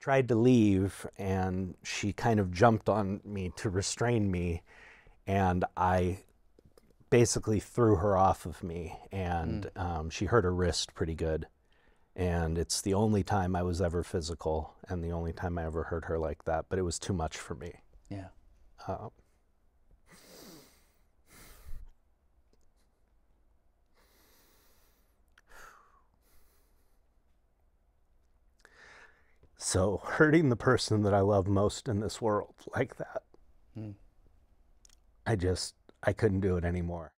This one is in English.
tried to leave, and she kind of jumped on me to restrain me, and I basically threw her off of me, and she hurt her wrist pretty good. And it's the only time I was ever physical, and the only time I ever hurt her like that, but it was too much for me. Yeah. Uh, so hurting the person that I love most in this world like that, I couldn't do it anymore.